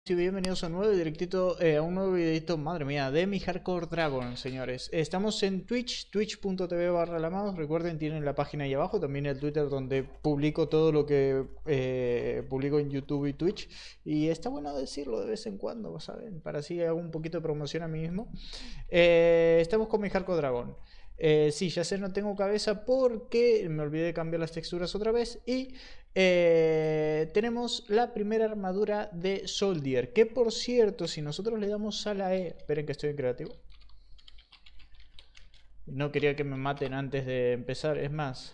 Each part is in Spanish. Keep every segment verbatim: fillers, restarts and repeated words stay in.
y bienvenidos a un nuevo directito, eh, a un nuevo videito, madre mía, de mi Hardcore Dragon, señores. Estamos en Twitch, twitch.tv barra lamados. Recuerden, tienen la página ahí abajo, también el Twitter donde publico todo lo que eh, publico en YouTube y Twitch. Y está bueno decirlo de vez en cuando, ¿saben? Para así hago un poquito de promoción a mí mismo. Eh, estamos con mi Hardcore Dragon. Eh, sí, ya sé, no tengo cabeza porque me olvidé de cambiar las texturas otra vez. Y eh, tenemos la primera armadura de Soldier. Que por cierto, si nosotros le damos a la E... Esperen que estoy en creativo. No quería que me maten antes de empezar. Es más,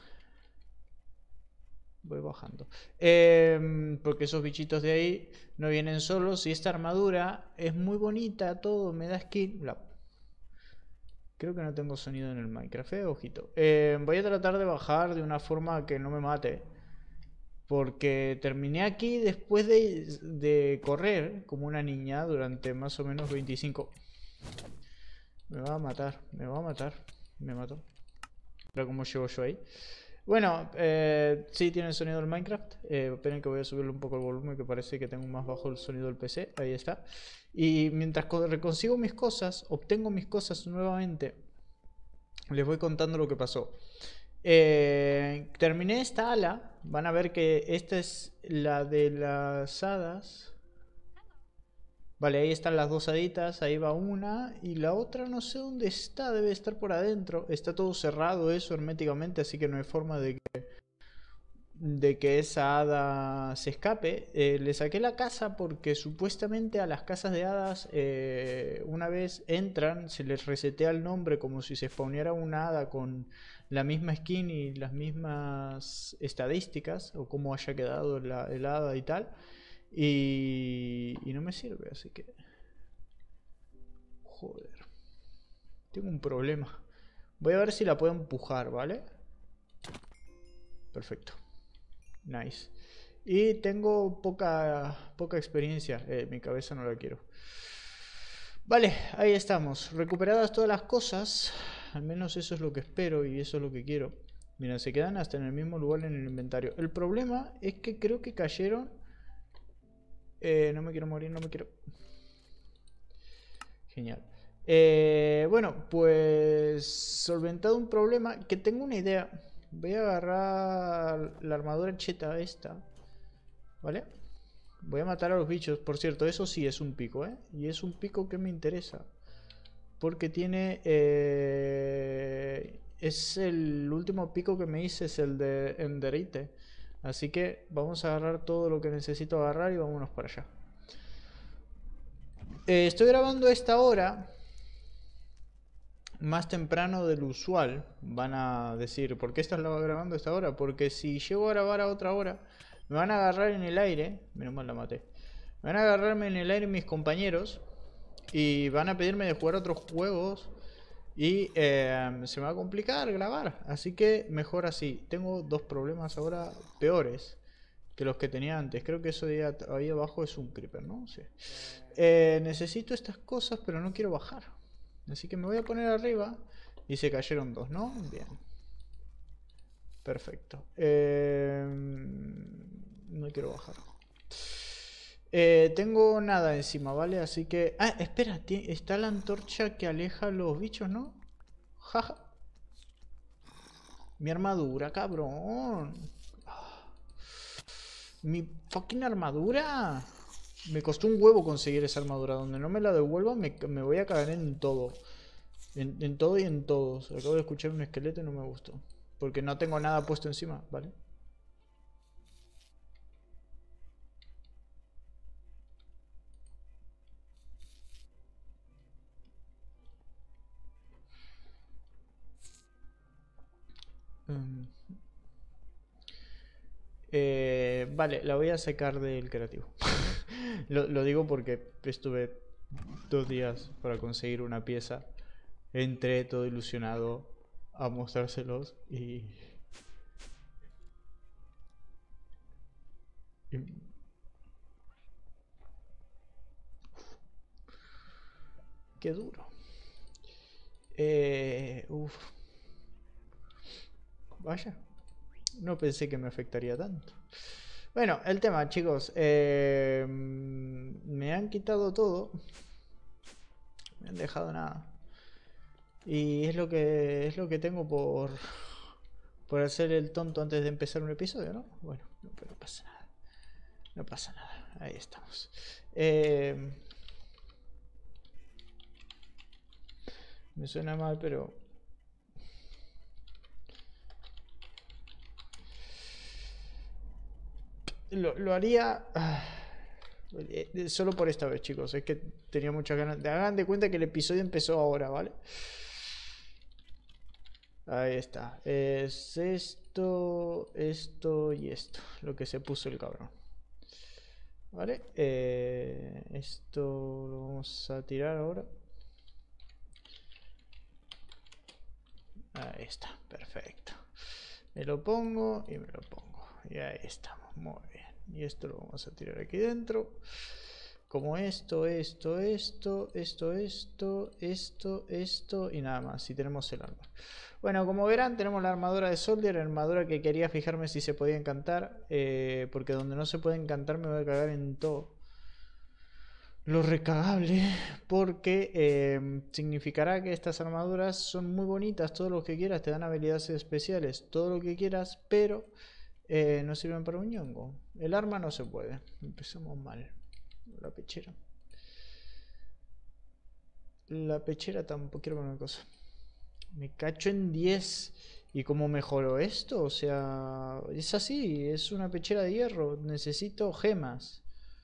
voy bajando. Eh, porque esos bichitos de ahí no vienen solos. Y esta armadura es muy bonita. Todo me da skin. La... Creo que no tengo sonido en el Minecraft, eh, ojito. Eh, voy a tratar de bajar de una forma que no me mate. Porque terminé aquí después de, de correr como una niña durante más o menos veinticinco. Me va a matar, me va a matar. Me mató. Mira cómo llego yo ahí. Bueno, eh, sí tiene el sonido del Minecraft. Eh, esperen que voy a subirle un poco el volumen, que parece que tengo más bajo el sonido del P C. Ahí está. Y mientras reconsigo mis cosas, obtengo mis cosas nuevamente, les voy contando lo que pasó. Eh, terminé esta ala. Van a ver que esta es la de las hadas. Vale, ahí están las dos haditas. Ahí va una. Y la otra no sé dónde está. Debe estar por adentro. Está todo cerrado eso herméticamente. Así que no hay forma de que, de que esa hada se escape. Eh, le saqué la casa porque supuestamente a las casas de hadas, eh, una vez entran, se les resetea el nombre como si se spawneara una hada con la misma skin y las mismas estadísticas, o como haya quedado la, el hada y tal. Y, y no me sirve, así que... Joder. Tengo un problema. Voy a ver si la puedo empujar, ¿vale? Perfecto. Nice. Y tengo poca, poca experiencia. Eh, mi cabeza no la quiero. Vale, ahí estamos. Recuperadas todas las cosas. Al menos eso es lo que espero y eso es lo que quiero. Mira, se quedan hasta en el mismo lugar en el inventario. El problema es que creo que cayeron... Eh, no me quiero morir, no me quiero... Genial. Eh, bueno, pues... Solventado un problema, que tengo una idea. Voy a agarrar la armadura cheta esta. ¿Vale? Voy a matar a los bichos. Por cierto, eso sí es un pico, ¿eh? Y es un pico que me interesa. Porque tiene... Eh... Es el último pico que me hice, es el de Enderite. Así que vamos a agarrar todo lo que necesito agarrar y vámonos para allá. Eh, estoy grabando esta hora más temprano del usual. Van a decir, ¿por qué estás grabando a esta hora? Porque si llego a grabar a otra hora, me van a agarrar en el aire. Menos mal la maté. Me van a agarrarme en el aire mis compañeros y van a pedirme de jugar otros juegos. Y eh, se me va a complicar grabar. Así que mejor así. Tengo dos problemas ahora peores que los que tenía antes. Creo que eso de ahí abajo es un creeper, ¿no? Sí. Eh, necesito estas cosas, pero no quiero bajar. Así que me voy a poner arriba. Y se cayeron dos, ¿no? Bien. Perfecto. Eh, no quiero bajar. Eh, tengo nada encima, ¿vale? Así que... Ah, espera, está la antorcha que aleja a los bichos, ¿no? Jaja. Mi armadura, cabrón. Mi fucking armadura. Me costó un huevo conseguir esa armadura. Donde no me la devuelvan me, me voy a caer en todo. En, en todo y en todos. Acabo de escuchar un esqueleto y no me gustó. Porque no tengo nada puesto encima, ¿vale? Um, eh, vale, la voy a sacar del creativo. lo, lo digo porque estuve dos días para conseguir una pieza. Entré todo ilusionado a mostrárselos y... y... Qué duro. Eh, uf. Vaya. No pensé que me afectaría tanto. Bueno, el tema, chicos. Eh, me han quitado todo. Me han dejado nada. Y es lo que es lo que tengo por por hacer el tonto antes de empezar un episodio, ¿no? Bueno, no, pero no pasa nada. No pasa nada. Ahí estamos. Eh, me suena mal, pero lo, lo haría ah, eh, solo por esta vez, chicos. Es que tenía muchas ganas. Hagan de cuenta que el episodio empezó ahora, ¿vale? Ahí está. Es esto, esto y esto. Lo que se puso el cabrón. Vale. Eh, esto lo vamos a tirar ahora. Ahí está. Perfecto. Me lo pongo y me lo pongo. Y ahí estamos. Muy bien. Y esto lo vamos a tirar aquí dentro. Como esto, esto, esto, esto, esto, esto, esto y nada más. Y tenemos el arma. Bueno, como verán, tenemos la armadura de Soldier, armadura que quería fijarme si se podía encantar, eh, porque donde no se puede encantar me voy a cagar en todo lo recagable, porque eh, significará que estas armaduras son muy bonitas, todo lo que quieras, te dan habilidades especiales, todo lo que quieras, pero eh, no sirven para un ñongo. El arma no se puede, empezamos mal. La pechera. La pechera tampoco, quiero poner una cosa. Me cacho en diez. ¿Y cómo mejoró esto? O sea, es así, es una pechera de hierro. Necesito gemas.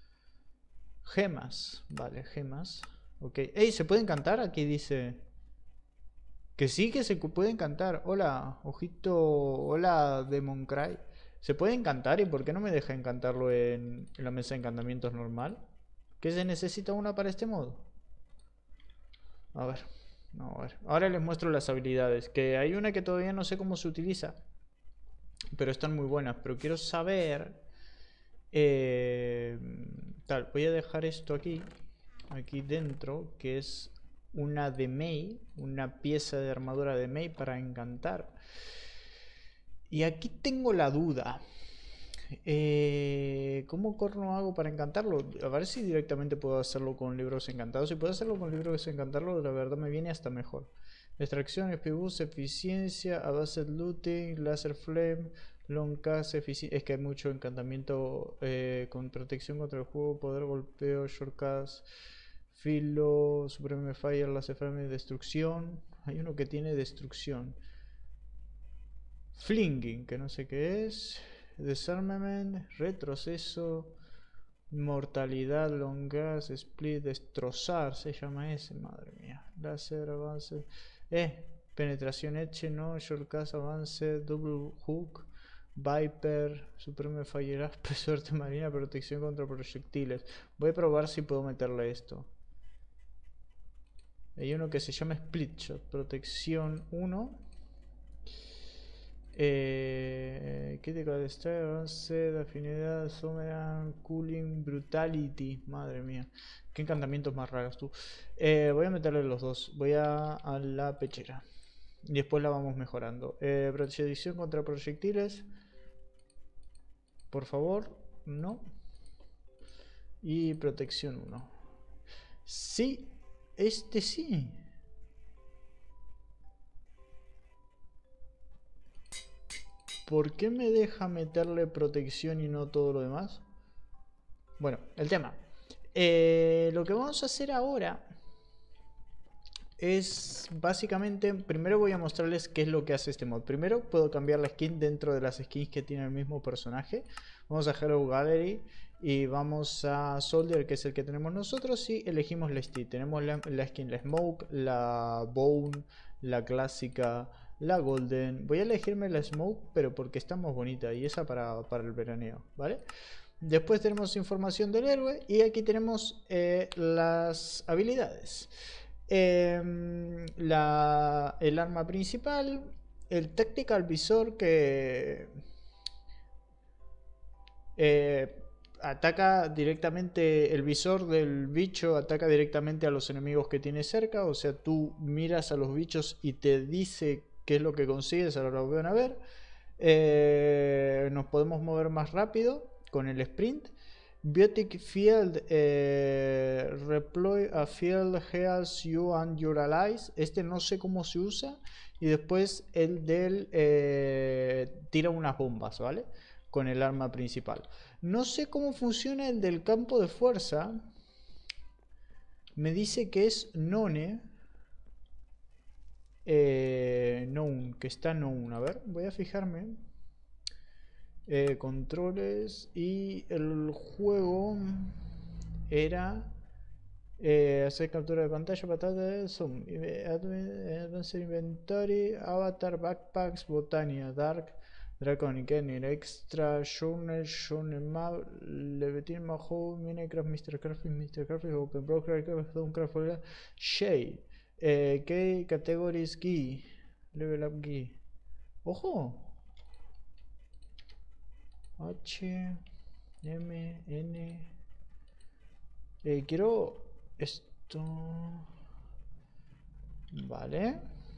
Gemas, vale, gemas. Ok. ¡Ey! ¿Se puede encantar? Aquí dice que sí, que se puede encantar. Hola, ojito. Hola, Demoncry. ¿Se puede encantar? ¿Y por qué no me deja encantarlo en, en la mesa de encantamientos normal? ¿Qué se necesita una para este modo? A ver. No, a ver. Ahora les muestro las habilidades. Que hay una que todavía no sé cómo se utiliza. Pero están muy buenas. Pero quiero saber... Eh, tal, voy a dejar esto aquí. Aquí dentro. Que es una de Mei. Una pieza de armadura de Mei para encantar. Y aquí tengo la duda. Eh, ¿Cómo corno hago para encantarlo? A ver si directamente puedo hacerlo con libros encantados. Si puedo hacerlo con libros encantarlo, la verdad me viene hasta mejor. Extracción, X P boost, eficiencia, Advanced Looting, Laser Flame, Long Cast, eficiencia. Es que hay mucho encantamiento eh, con protección contra el juego, poder golpeo, Shortcast, Filo, Supreme Fire, Laser Flame, destrucción. Hay uno que tiene destrucción. Flinging, que no sé qué es. Desarmament, retroceso, mortalidad, long gas, split, destrozar, se llama ese, madre mía. Láser, avance, eh, penetración eche, no, shortcast, avance, double hook, viper, supreme fire, aspe, suerte marina, protección contra proyectiles. Voy a probar si puedo meterle esto. Hay uno que se llama split shot, protección uno. Eh, Critical Strike, avance de afinidad, Someran, Cooling, Brutality. Madre mía, qué encantamientos más raros tú. Eh, voy a meterle los dos. Voy a, a la pechera. Y después la vamos mejorando. Eh, protección contra proyectiles. Por favor, no. Y protección uno. Sí, este sí. ¿Por qué me deja meterle protección y no todo lo demás? Bueno, el tema. Eh, lo que vamos a hacer ahora es básicamente... Primero voy a mostrarles qué es lo que hace este mod. Primero puedo cambiar la skin dentro de las skins que tiene el mismo personaje. Vamos a Hello Gallery y vamos a Soldier, que es el que tenemos nosotros, y elegimos la skin. Tenemos la, la skin, la Smoke, la Bone, la clásica... La Golden, voy a elegirme la Smoke, pero porque está más bonita y esa para, para el veraneo, ¿vale? Después tenemos información del héroe y aquí tenemos eh, las habilidades. Eh, la, el arma principal, el Tactical Visor que eh, ataca directamente, el visor del bicho ataca directamente a los enemigos que tiene cerca, o sea, tú miras a los bichos y te dice qué es lo que consigues, ahora lo van a ver. Eh, nos podemos mover más rápido. con el sprint. Biotic Field eh, Reploy a Field Heals You and Your Allies. Este no sé cómo se usa. Y después el del eh, tira unas bombas, ¿vale? Con el arma principal. No sé cómo funciona el del campo de fuerza. Me dice que es None. Eh, known, que está Known. A ver, voy a fijarme. Eh, controles. Y el juego era eh, hacer captura de pantalla, patata, zoom, advanced inventory, avatar, backpacks, botania, dark, draconic, enir, extra, journal, journal map, levitin, maho, minecraft, mister Crafty, mister Crafty, open broker, Stonecraft, shade, eh, key, categories, key, level up key. Ojo. H, M, N. Eh, quiero esto. Vale.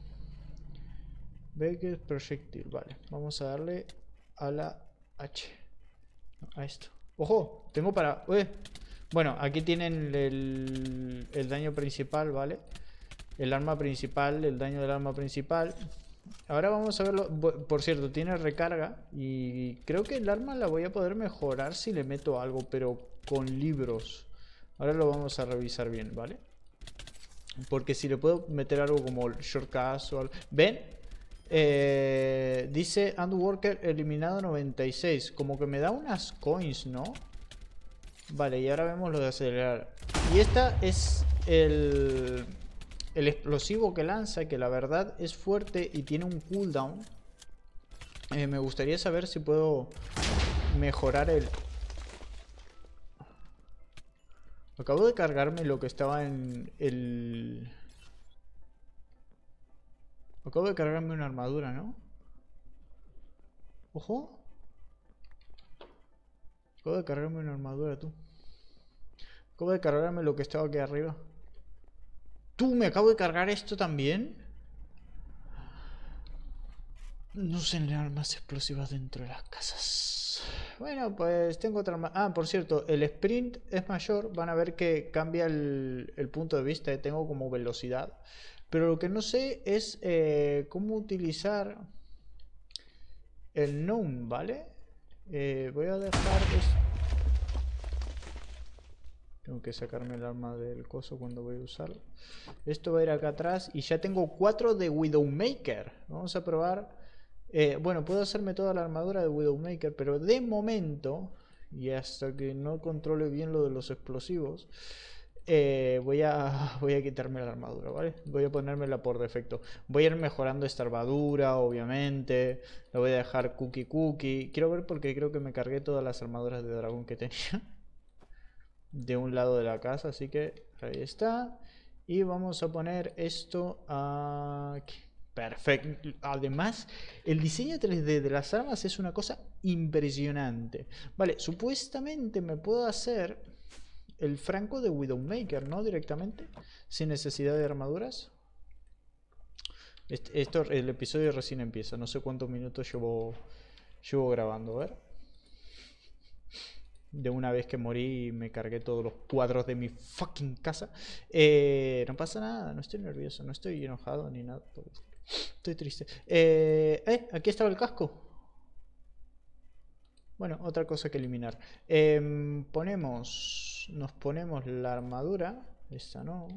Baked Projectile. Vale. Vamos a darle a la H. No, a esto. ¡Ojo! Tengo para... Uy. Bueno, aquí tienen el, el daño principal, ¿vale? El arma principal, el daño del arma principal. Ahora vamos a verlo. Por cierto, tiene recarga. Y creo que el arma la voy a poder mejorar si le meto algo, pero con libros. Ahora lo vamos a revisar bien, ¿vale? Porque si le puedo meter algo como shortcuts o algo... ¿Ven? Eh, dice Handworker eliminado noventa y seis. Como que me da unas coins, ¿no? Vale, y ahora vemos lo de acelerar. Y esta es el... el explosivo que lanza, que la verdad es fuerte y tiene un cooldown. Eh, me gustaría saber si puedo mejorar el... Acabo de cargarme lo que estaba en el... Acabo de cargarme una armadura, ¿no? Ojo. Acabo de cargarme una armadura, tú. Acabo de cargarme lo que estaba aquí arriba. ¿Tú me acabo de cargar esto también? No se le armas explosivas dentro de las casas. Bueno, pues tengo otra arma. Ah, por cierto, el sprint es mayor. Van a ver que cambia el, el punto de vista. Tengo como velocidad. Pero lo que no sé es eh, cómo utilizar el known, ¿vale? Eh, voy a dejar esto. Tengo que sacarme el arma del coso cuando voy a usarlo. Esto va a ir acá atrás. Y ya tengo cuatro de Widowmaker. Vamos a probar. Eh, bueno, puedo hacerme toda la armadura de Widowmaker. Pero de momento, y hasta que no controle bien lo de los explosivos, eh, voy, a, voy a quitarme la armadura, ¿vale? Voy a ponérmela por defecto. Voy a ir mejorando esta armadura, obviamente. La voy a dejar cookie cookie. Quiero ver porque creo que me cargué todas las armaduras de dragón que tenía de un lado de la casa, así que ahí está. Y vamos a poner esto aquí. Perfecto. Además, el diseño tres D de las armas es una cosa impresionante. Vale, supuestamente me puedo hacer el franco de Widowmaker, ¿no? Directamente, sin necesidad de armaduras. Este, esto, el episodio recién empieza. No sé cuántos minutos llevo, llevo grabando, a ver. De una vez que morí me cargué todos los cuadros de mi fucking casa. Eh, no pasa nada, no estoy nervioso, no estoy enojado ni nada. Estoy triste. Eh, eh, aquí estaba el casco. Bueno, otra cosa que eliminar. Eh, ponemos, nos ponemos la armadura. Esta no.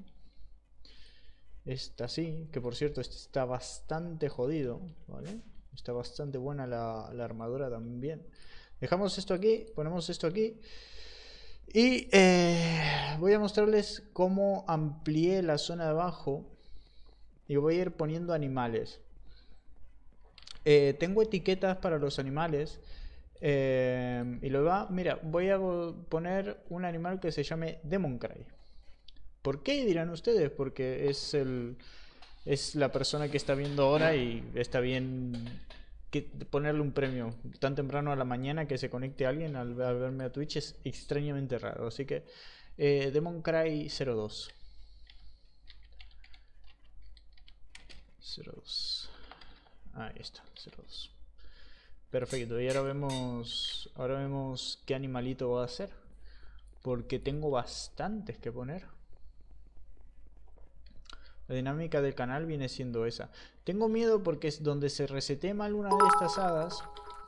Esta sí, que por cierto este está bastante jodido, ¿vale? Está bastante buena la, la armadura también. Dejamos esto aquí, ponemos esto aquí. Y eh, voy a mostrarles cómo amplié la zona de abajo. Y voy a ir poniendo animales. Eh, tengo etiquetas para los animales. Eh, y lo va, mira, voy a poner un animal que se llame Demoncray. ¿Por qué dirán ustedes? Porque es el es la persona que está viendo ahora y está bien que ponerle un premio tan temprano a la mañana que se conecte a alguien al, al verme a Twitch es extrañamente raro. Así que eh, Demoncray cero dos cero dos. Ahí está, cero dos. Perfecto, y ahora vemos, ahora vemos qué animalito va a hacer. Porque tengo bastantes que poner. La dinámica del canal viene siendo esa. Tengo miedo porque es donde se resete mal una de estas hadas.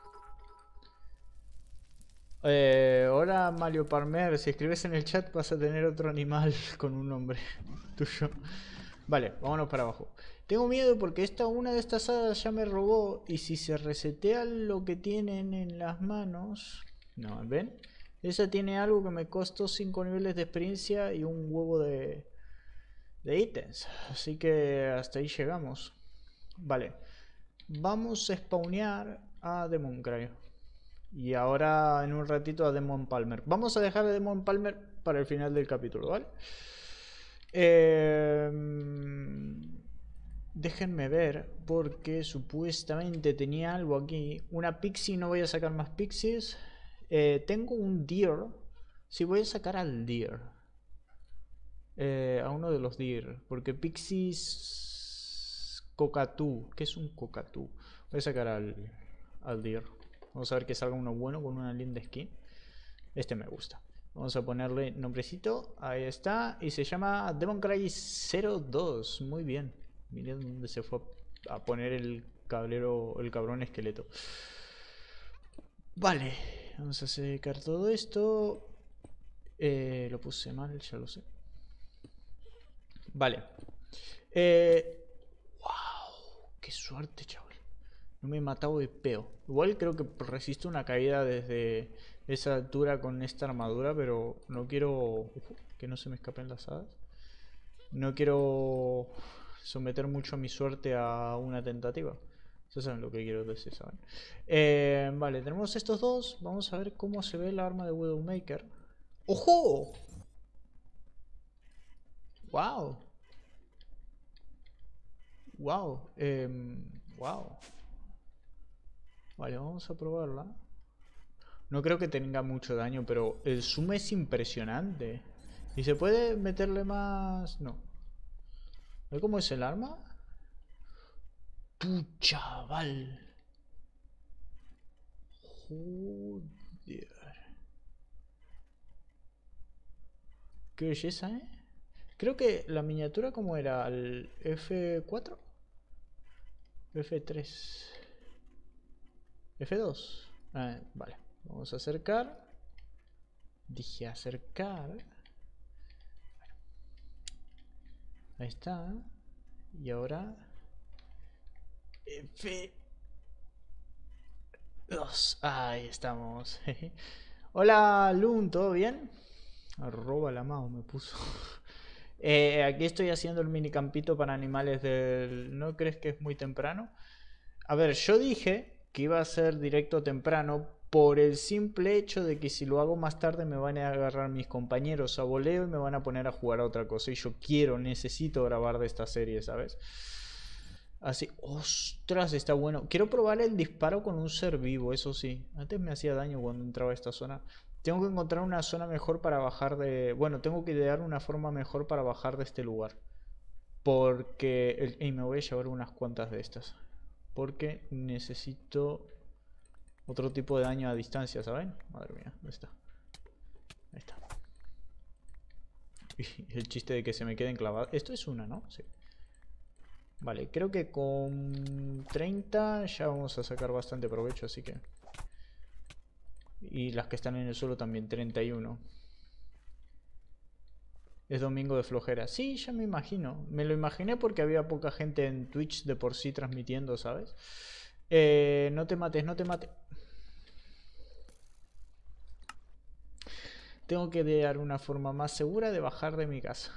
Eh, hola Mario Parmer, si escribes en el chat vas a tener otro animal con un nombre tuyo. Vale, vámonos para abajo. Tengo miedo porque esta una de estas hadas ya me robó. Y si se resetea lo que tienen en las manos... No, ¿ven? Esa tiene algo que me costó cinco niveles de experiencia y un huevo de, de ítems. Así que hasta ahí llegamos. Vale. Vamos a spawnear a Demoncray. Y ahora en un ratito a Demon Palmer. Vamos a dejar a Demon Palmer para el final del capítulo, ¿vale? Eh, déjenme ver, porque supuestamente tenía algo aquí. Una pixie, no voy a sacar más pixies. Eh, tengo un deer. Sí, voy a sacar al deer. Eh, a uno de los deer. Porque pixies... Cockatoo. ¿Qué es un cockatoo? Voy a sacar al, al deer. Vamos a ver que salga uno bueno con una linda skin. Este me gusta. Vamos a ponerle nombrecito. Ahí está. Y se llama Demoncray cero dos. Muy bien. Miren dónde se fue a poner el cablero, el cabrón esqueleto. Vale. Vamos a secar todo esto. Eh, lo puse mal, ya lo sé. Vale. Eh, wow. Qué suerte, chaval. No me he matado de peo. Igual creo que resisto una caída desde esa altura con esta armadura, pero no quiero... Uf, que no se me escapen las hadas. No quiero someter mucho mi suerte a una tentativa. Ustedes saben lo que quiero decir, ¿saben? Eh, vale, tenemos estos dos. Vamos a ver cómo se ve la arma de Widowmaker. ¡Ojo! ¡Wow! ¡Wow! Eh, ¡Wow! Vale, vamos a probarla. No creo que tenga mucho daño, pero el zoom es impresionante. ¿Y se puede meterle más? No. ¿Ve cómo es el arma? ¡Tu chaval! Joder. Qué belleza, ¿eh? Creo que la miniatura, ¿cómo era? ¿El F cuatro? F tres. F dos. Ah, vale. Vamos a acercar. Dije acercar. Ahí está. Y ahora... F dos. Ahí estamos. Hola, Loon, ¿todo bien? Arroba la mouse me puso. eh, aquí estoy haciendo el minicampito para animales del... ¿No crees que es muy temprano? A ver, yo dije que iba a ser directo temprano por el simple hecho de que si lo hago más tarde me van a agarrar mis compañeros a voleo y me van a poner a jugar a otra cosa. Y yo quiero, necesito grabar de esta serie, ¿sabes? Así, ostras, está bueno. Quiero probar el disparo con un ser vivo, eso sí. Antes me hacía daño cuando entraba a esta zona. Tengo que encontrar una zona mejor para bajar de... Bueno, tengo que idear una forma mejor para bajar de este lugar. Porque... El... Y me voy a llevar unas cuantas de estas. Porque necesito otro tipo de daño a distancia, ¿saben? Madre mía, ¿dónde está? Ahí está. Y el chiste de que se me queden clavados. Esto es una, ¿no? Sí. Vale, creo que con treinta ya vamos a sacar bastante provecho, así que... Y las que están en el suelo también, treinta y uno. Es domingo de flojera. Sí, ya me imagino. Me lo imaginé porque había poca gente en Twitch de por sí transmitiendo, ¿sabes? Eh, no te mates, no te mates. Tengo que idear una forma más segura de bajar de mi casa.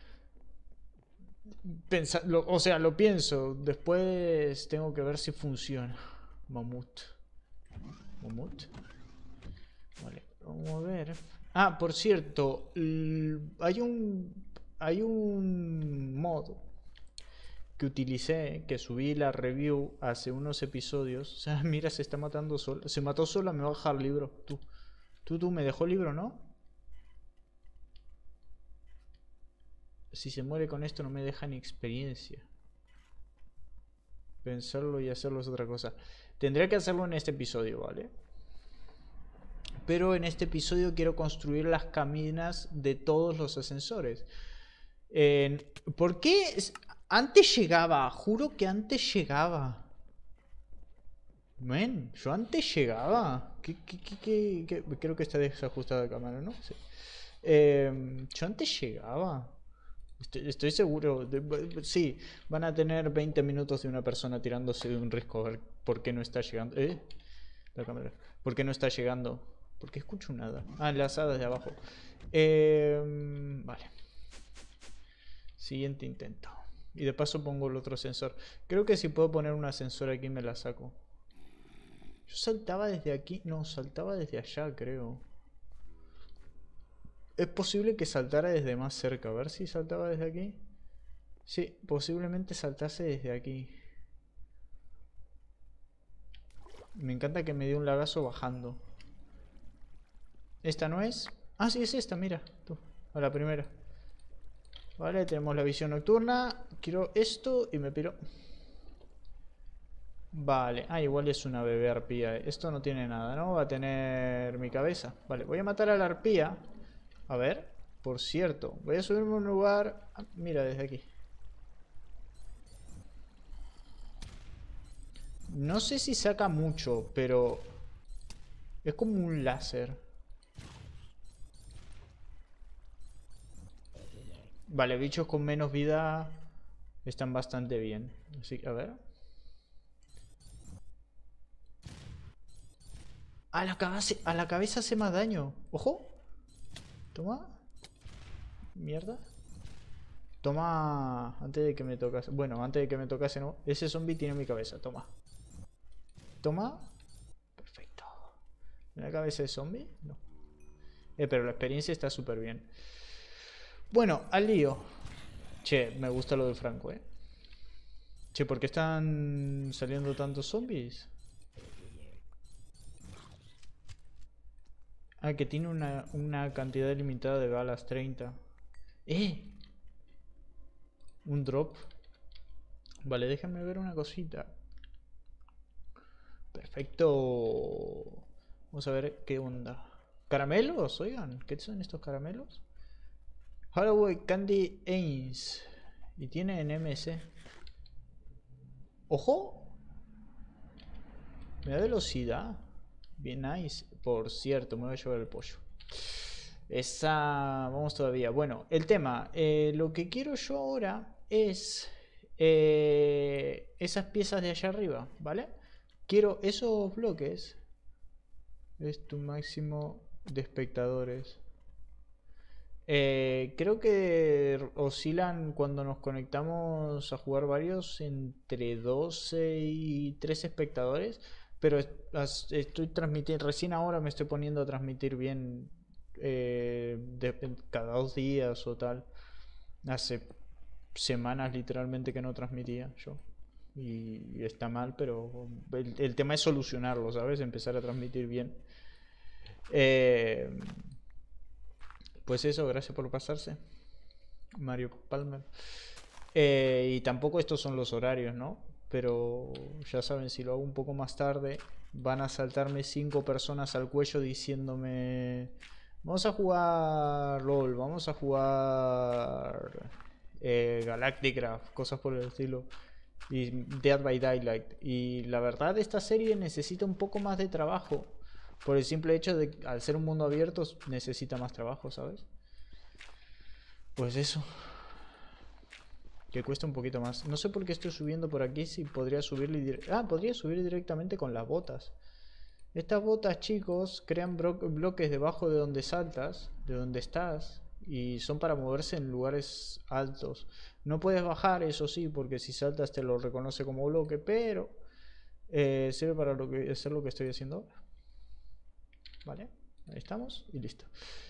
Pensa lo, o sea, lo pienso. Después tengo que ver si funciona. Mamut. Mamut. Vale, vamos a ver. Ah, por cierto, hay un hay un mod que utilicé, que subí la review hace unos episodios. O sea, mira, se está matando sola. Se mató sola, me va a dejar el libro. Tú, tú, tú, me dejó el libro, ¿no? Si se muere con esto no me deja ni experiencia. Pensarlo y hacerlo es otra cosa. Tendré que hacerlo en este episodio, ¿vale? Pero en este episodio quiero construir las caminas de todos los ascensores. Eh, ¿Por qué? Antes llegaba, juro que antes llegaba. Men, yo antes llegaba. ¿Qué, qué, qué, qué, qué? Creo que está desajustada la cámara, ¿no? Sí. Eh, yo antes llegaba. Estoy, estoy seguro. De, sí, van a tener veinte minutos de una persona tirándose de un risco. A ver por qué no está llegando. ¿Eh? La cámara. ¿Por qué no está llegando? ¿Por qué escucho nada? Ah, las hadas de abajo. Eh, vale. Siguiente intento. Y de paso pongo el otro sensor. Creo que si puedo poner un ascensor aquí me la saco. Yo saltaba desde aquí. No, saltaba desde allá, creo. Es posible que saltara desde más cerca. A ver si saltaba desde aquí. Sí, posiblemente saltase desde aquí. Me encanta que me dio un lagazo bajando. ¿Esta no es? Ah, sí, es esta, mira. Tú, a la primera. Vale, tenemos la visión nocturna. Quiero esto y me piro. Vale, ah, igual es una bebé arpía. Esto no tiene nada, ¿no? Va a tener mi cabeza. Vale, voy a matar a la arpía. A ver, por cierto, voy a subirme a un lugar. Ah, mira, desde aquí. No sé si saca mucho, pero es como un láser. Vale, bichos con menos vida están bastante bien. Así que, a ver. A la cabeza, a la cabeza hace más daño. ¡Ojo! Toma. Mierda. Toma. Antes de que me tocase. Bueno, antes de que me tocase, no. Ese zombie tiene mi cabeza. Toma. Toma. Perfecto. ¿Una cabeza de zombie? No. Eh, pero la experiencia está súper bien. Bueno, al lío. Che, me gusta lo de Franco, eh. Che, ¿por qué están saliendo tantos zombies? Ah, que tiene una, una cantidad limitada de balas, treinta. ¡Eh! Un drop. Vale, déjame ver una cosita. Perfecto. Vamos a ver qué onda. ¿Caramelos? Oigan, ¿qué son estos caramelos? Holloway Candy Ains. Y tiene en M S. ¡Ojo! Me da velocidad. Bien nice. Por cierto, me voy a llevar el pollo. Esa... Vamos todavía. Bueno, el tema. Eh, lo que quiero yo ahora es... Eh, esas piezas de allá arriba, ¿vale? Quiero esos bloques. Es tu máximo de espectadores. Eh, creo que oscilan cuando nos conectamos a jugar varios entre doce y trece espectadores. Pero estoy transmitiendo, recién ahora me estoy poniendo a transmitir bien eh, de, cada dos días o tal. Hace semanas literalmente que no transmitía yo. Y, y está mal, pero el, el tema es solucionarlo, ¿sabes? Empezar a transmitir bien. Eh, pues eso, gracias por pasarse, Mario Palmer. Eh, y tampoco estos son los horarios, ¿no? Pero ya saben, si lo hago un poco más tarde, van a saltarme cinco personas al cuello diciéndome: vamos a jugar LOL, vamos a jugar eh, Galacticraft, cosas por el estilo, y Dead by Daylight. Y la verdad, esta serie necesita un poco más de trabajo, por el simple hecho de que al ser un mundo abierto necesita más trabajo, ¿sabes? Pues eso, que cuesta un poquito más. No sé por qué estoy subiendo por aquí. Si podría subir. Ah, podría subir directamente con las botas. Estas botas, chicos, crean bloques debajo de donde saltas, de donde estás, y son para moverse en lugares altos. No puedes bajar, eso sí, porque si saltas te lo reconoce como bloque, pero eh, sirve para lo que, hacer lo que estoy haciendo ahora. Vale, ahí estamos y listo.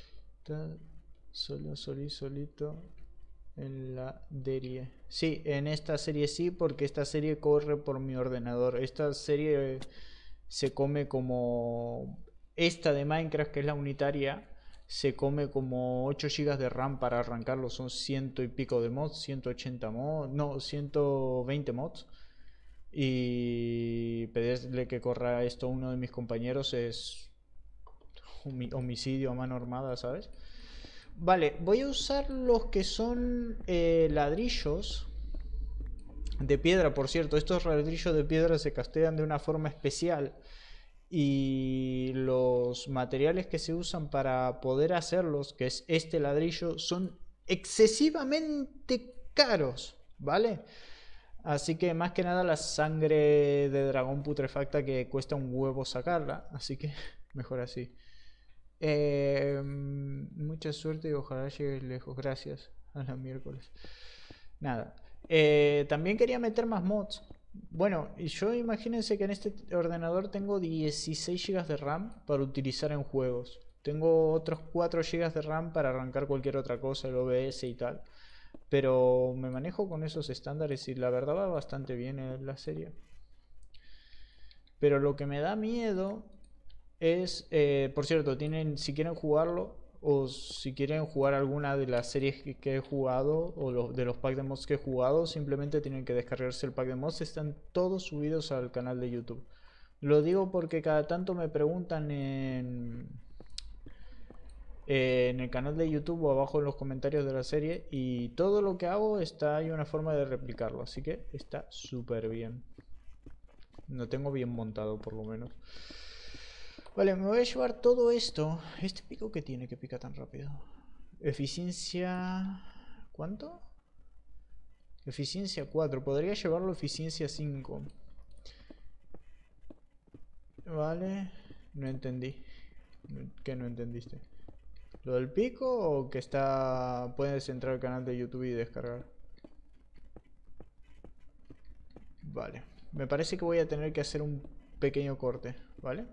Solo, soli, solito. En la serie. Sí, en esta serie sí, porque esta serie corre por mi ordenador. Esta serie se come como... Esta de Minecraft, que es la unitaria, se come como ocho gigas de RAM para arrancarlo. Son ciento y pico de mods, ciento ochenta mods, no, ciento veinte mods. Y pedirle que corra esto a uno de mis compañeros es homicidio a mano armada, ¿sabes? Vale, voy a usar los que son eh, ladrillos de piedra, por cierto. Estos ladrillos de piedra se castean de una forma especial. Y los materiales que se usan para poder hacerlos, que es este ladrillo, son excesivamente caros, ¿vale? Así que más que nada la sangre de dragón putrefacta que cuesta un huevo sacarla. Así que mejor así. Eh, mucha suerte y ojalá llegues lejos. Gracias. A la miércoles. Nada. Eh, también quería meter más mods. Bueno, y yo imagínense que en este ordenador tengo dieciséis gigas de RAM para utilizar en juegos. Tengo otros cuatro gigas de RAM para arrancar cualquier otra cosa, el O B S y tal. Pero me manejo con esos estándares y la verdad va bastante bien en la serie. Pero lo que me da miedo es, eh, por cierto, tienen, si quieren jugarlo o si quieren jugar alguna de las series que, que he jugado o los, de los packs de mods que he jugado, simplemente tienen que descargarse el pack de mods. Están todos subidos al canal de YouTube. Lo digo porque cada tanto me preguntan en... en el canal de YouTube o abajo en los comentarios de la serie, y todo lo que hago está, hay una forma de replicarlo, así que está súper bien. Lo tengo bien montado por lo menos. Vale, me voy a llevar todo esto. Este pico que tiene que pica tan rápido. Eficiencia... ¿cuánto? Eficiencia cuatro. Podría llevarlo eficiencia cinco. Vale. No entendí. ¿Qué no entendiste? ¿Lo del pico o que está... puedes entrar al canal de YouTube y descargar? Vale. Me parece que voy a tener que hacer un pequeño corte, ¿vale?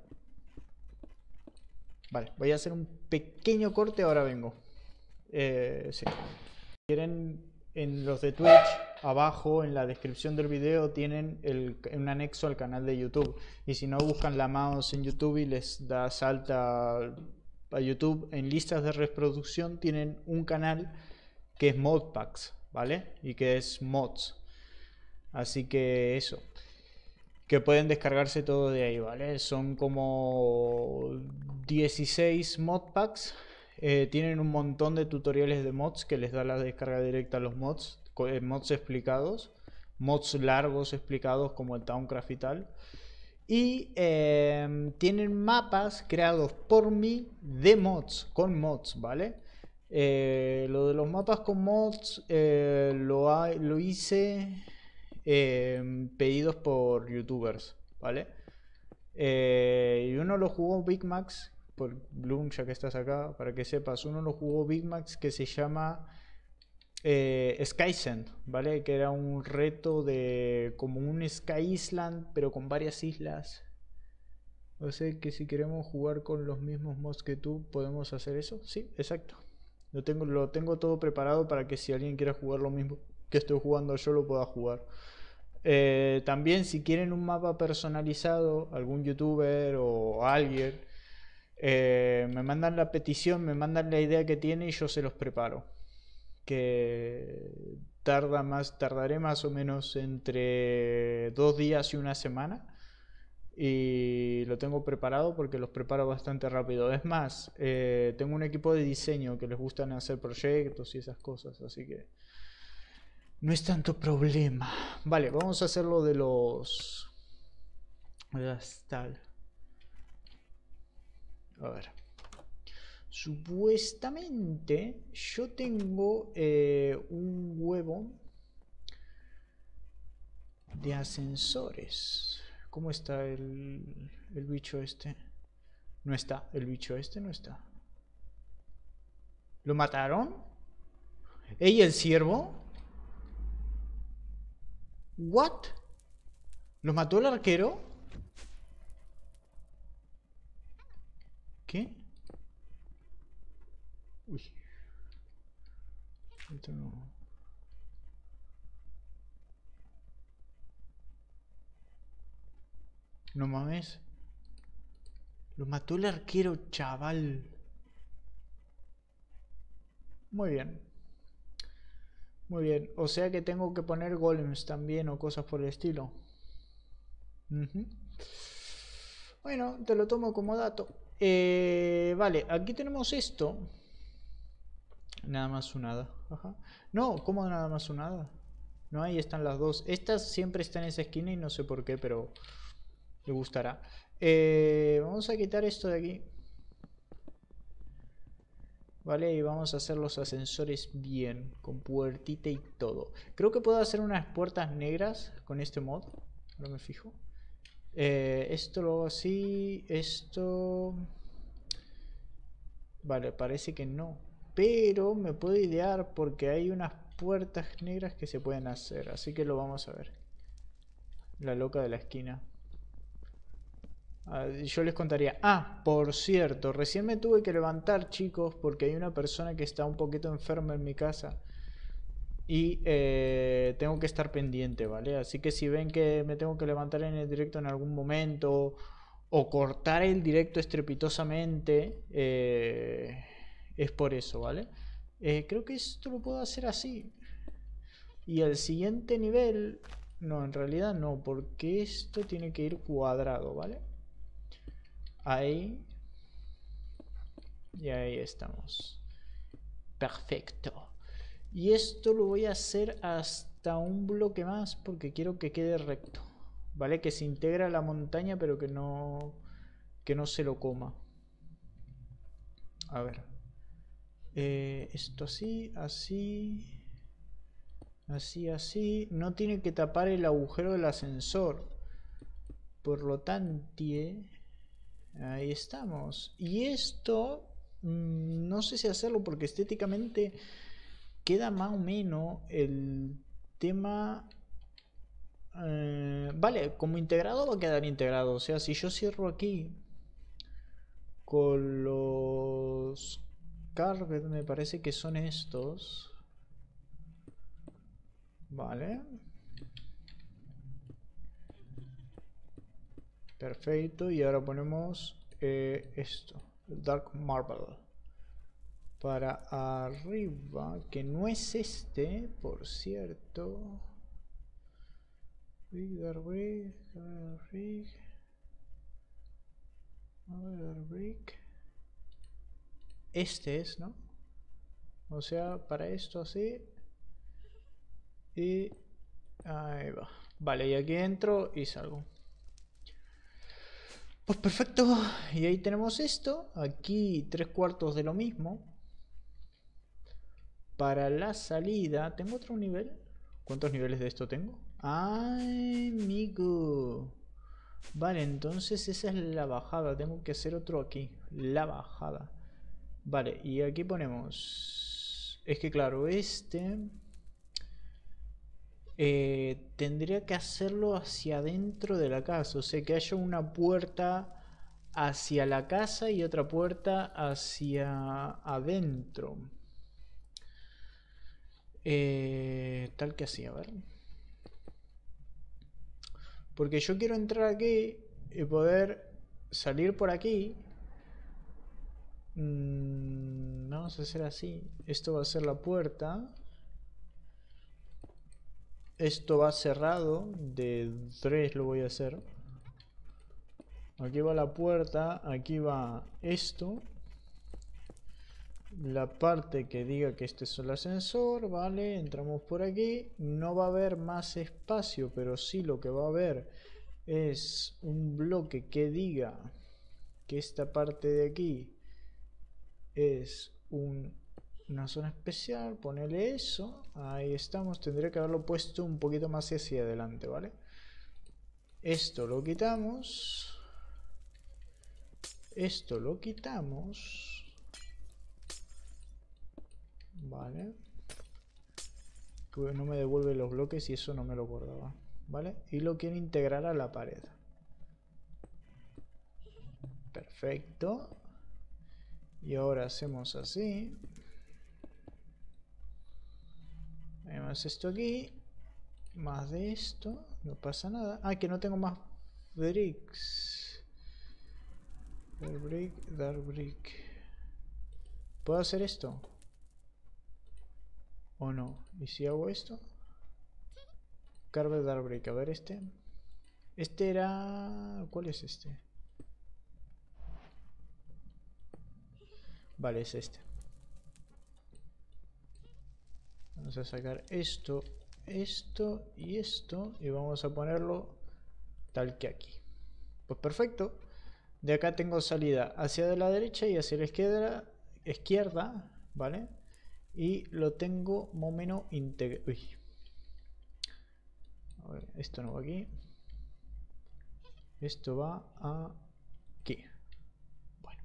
Vale, voy a hacer un pequeño corte, ahora vengo. Eh, sí. Si quieren, en los de Twitch, abajo en la descripción del video tienen el, un anexo al canal de YouTube. Y si no, buscan la mouse en YouTube y les da salta a YouTube. En listas de reproducción tienen un canal que es Modpacks, ¿vale? Y que es mods. Así que eso. Que pueden descargarse todo de ahí, ¿vale? Son como dieciséis modpacks. Eh, tienen un montón de tutoriales de mods que les da la descarga directa a los mods. Mods explicados. Mods largos explicados como el Towncraft y tal. Y eh, tienen mapas creados por mí de mods, con mods, ¿vale? Eh, lo de los mapas con mods eh, lo, ha, lo hice... Eh, pedidos por youtubers, ¿vale? Eh, y uno lo jugó Big Max, por Bloom, ya que estás acá, para que sepas, uno lo jugó Big Max que se llama eh, Skysend, ¿vale? Que era un reto de como un Sky Island, pero con varias islas. O sea que si queremos jugar con los mismos mods que tú, podemos hacer eso. Sí, exacto. Lo tengo, lo tengo todo preparado para que si alguien quiera jugar lo mismo que estoy jugando yo, lo pueda jugar. Eh, también si quieren un mapa personalizado, algún youtuber o alguien, eh, me mandan la petición, me mandan la idea que tiene y yo se los preparo. Que tarda más, tardaré más o menos entre dos días y una semana. Y lo tengo preparado porque los preparo bastante rápido. Es más, eh, tengo un equipo de diseño que les gustan hacer proyectos y esas cosas, así que no es tanto problema. Vale, vamos a hacerlo de los... tal. A ver. Supuestamente yo tengo eh, un huevo de ascensores. ¿Cómo está el, el bicho este? No está, el bicho este no está. ¿Lo mataron? ¿Ey, el ciervo? ¿What? ¿Lo mató el arquero? ¿Qué? Uy. Esto no... No mames. Lo mató el arquero, chaval. Muy bien. Muy bien. O sea que tengo que poner golems también o cosas por el estilo. Uh-huh. Bueno, te lo tomo como dato. Eh, vale, aquí tenemos esto. Nada más un hada. Ajá. No, ¿cómo nada más un hada? No, ahí están las dos. Estas siempre están en esa esquina y no sé por qué, pero le gustará. Eh, vamos a quitar esto de aquí. Vale, y vamos a hacer los ascensores bien, con puertita y todo. Creo que puedo hacer unas puertas negras con este mod. Ahora me fijo. Eh, esto lo hago así. Esto... Vale, parece que no. Pero me puedo idear porque hay unas puertas negras que se pueden hacer. Así que lo vamos a ver. La loca de la esquina. Ah, yo les contaría. Ah, por cierto, recién me tuve que levantar, chicos, porque hay una persona que está un poquito enferma en mi casa. Y eh, tengo que estar pendiente, ¿vale? Así que si ven que me tengo que levantar en el directo en algún momento o cortar el directo estrepitosamente, eh, es por eso, ¿vale? Eh, creo que esto lo puedo hacer así. Y el siguiente nivel... No, en realidad no, porque esto tiene que ir cuadrado, ¿vale? Ahí. Y ahí estamos. Perfecto. Y esto lo voy a hacer hasta un bloque más porque quiero que quede recto. ¿Vale? Que se integra a la montaña pero que no, que no se lo coma. A ver. Eh, esto así, así. Así, así. No tiene que tapar el agujero del ascensor. Por lo tanto... Ahí estamos. Y esto... Mmm, no sé si hacerlo porque estéticamente... Queda más o menos el tema... Eh, vale, como integrado va a quedar integrado. O sea, si yo cierro aquí con los carpet, me parece que son estos. Vale. Perfecto. Y ahora ponemos eh, esto. El Dark Marble. Para arriba, que no es este, por cierto. Rig, Dark Brick, Dark Rig. Dark Brick. Este es, ¿no? O sea, para esto así. Y ahí va. Vale, y aquí entro y salgo. Pues perfecto. Y ahí tenemos esto. Aquí tres cuartos de lo mismo. Para la salida. ¿Tengo otro nivel? ¿Cuántos niveles de esto tengo? ¡Ay, amigo! Vale, entonces esa es la bajada. Tengo que hacer otro aquí. La bajada. Vale, y aquí ponemos... Es que claro, este... Eh, tendría que hacerlo hacia adentro de la casa. O sea, que haya una puerta hacia la casa y otra puerta hacia adentro. Eh, tal que así, a ver. Porque yo quiero entrar aquí y poder salir por aquí. Mm, vamos a hacer así. Esto va a ser la puerta. Esto va cerrado. De tres lo voy a hacer. Aquí va la puerta. Aquí va esto. La parte que diga que este es el ascensor. Vale, entramos por aquí. No va a haber más espacio, pero sí lo que va a haber es un bloque que diga que esta parte de aquí es un, una zona especial. Ponele eso. Ahí estamos. Tendría que haberlo puesto un poquito más hacia adelante, ¿vale? Esto lo quitamos. Esto lo quitamos. Vale. Que no me devuelve los bloques y eso no me lo acordaba. ¿Vale? Y lo quiero integrar a la pared. Perfecto. Y ahora hacemos así. Vemos esto aquí. Más de esto. No pasa nada. Ah, que no tengo más bricks. Dark brick, dark brick. ¿Puedo hacer esto? ¿O no? ¿Y si hago esto? Carpet dark brick. A ver este. Este era... ¿Cuál es este? Vale, es este. Vamos a sacar esto, esto y esto. Y vamos a ponerlo tal que aquí. Pues perfecto. De acá tengo salida hacia la derecha y hacia la izquierda, izquierda, ¿vale? Y lo tengo más o menos integrado. Uy. A ver, esto no va aquí. Esto va aquí. Bueno.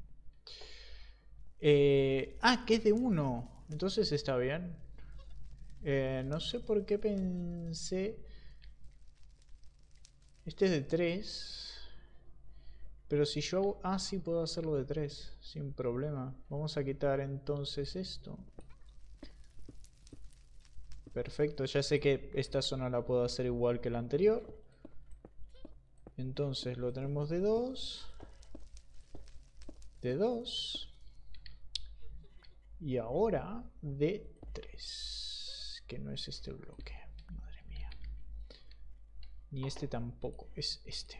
Eh, ah, que es de uno. Entonces está bien. Eh, no sé por qué pensé... Este es de tres. Pero si yo hago... Ah, sí, puedo hacerlo de tres. Sin problema. Vamos a quitar entonces esto. Perfecto. Ya sé que esta zona la puedo hacer igual que la anterior. Entonces lo tenemos de dos. De dos. Y ahora de tres. Que no es este bloque. Madre mía. Ni este tampoco. Es este.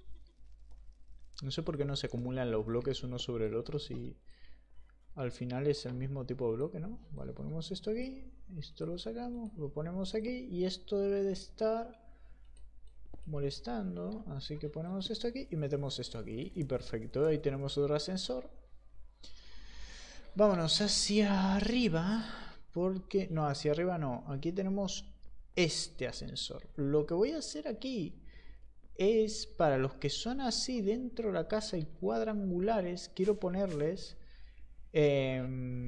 No sé por qué no se acumulan los bloques uno sobre el otro si al final es el mismo tipo de bloque, ¿no? Vale, ponemos esto aquí, esto lo sacamos, lo ponemos aquí y esto debe de estar molestando, así que ponemos esto aquí y metemos esto aquí y perfecto, ahí tenemos otro ascensor. Vámonos hacia arriba, porque... No, hacia arriba no, aquí tenemos este ascensor. Lo que voy a hacer aquí... es para los que son así dentro de la casa y cuadrangulares, quiero ponerles eh,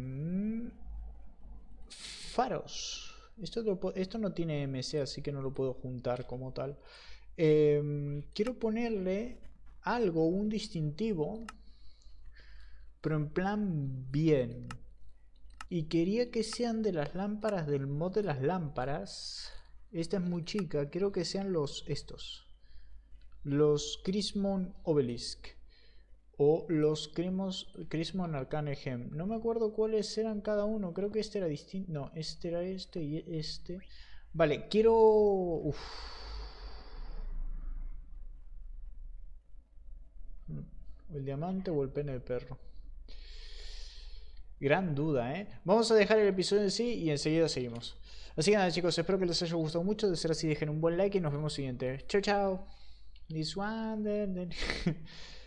faros. Esto, lo, esto no tiene M C, así que no lo puedo juntar como tal. Eh, quiero ponerle algo, un distintivo, pero en plan bien. Y quería que sean de las lámparas, del mod de las lámparas. Esta es muy chica, quiero que sean los estos. Los Crismon Obelisk o los Crismon Arcane Gem. No me acuerdo cuáles eran cada uno. Creo que este era distinto. No, este era este y este. Vale, quiero... Uf. El diamante o el pene de perro. Gran duda, ¿eh? Vamos a dejar el episodio en sí y enseguida seguimos. Así que nada, chicos, espero que les haya gustado mucho. De ser así, dejen un buen like y nos vemos siguiente. Chao, chao. This one, then, then.